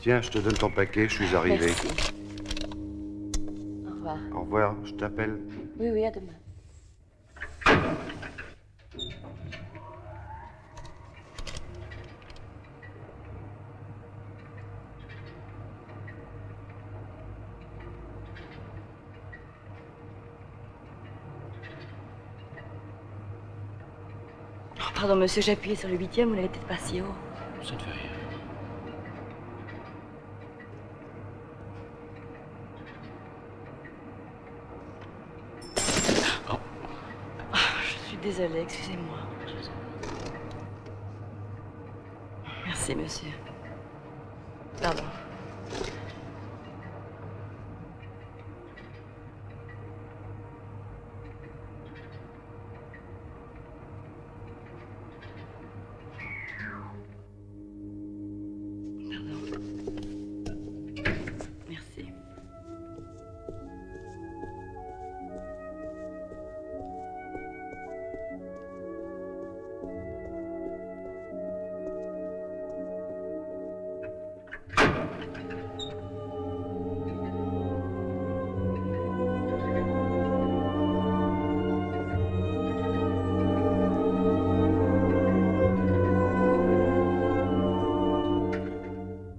Tiens, je te donne ton paquet, je suis arrivé. Merci. Au revoir. Au revoir, je t'appelle. Oui, oui, à demain. Oh, pardon, monsieur, j'ai appuyé sur le 8e, vous n'avez peut-être pas si haut. Ça ne fait rien. Oh. Oh, je suis désolée, excusez-moi. Merci, monsieur. Pardon.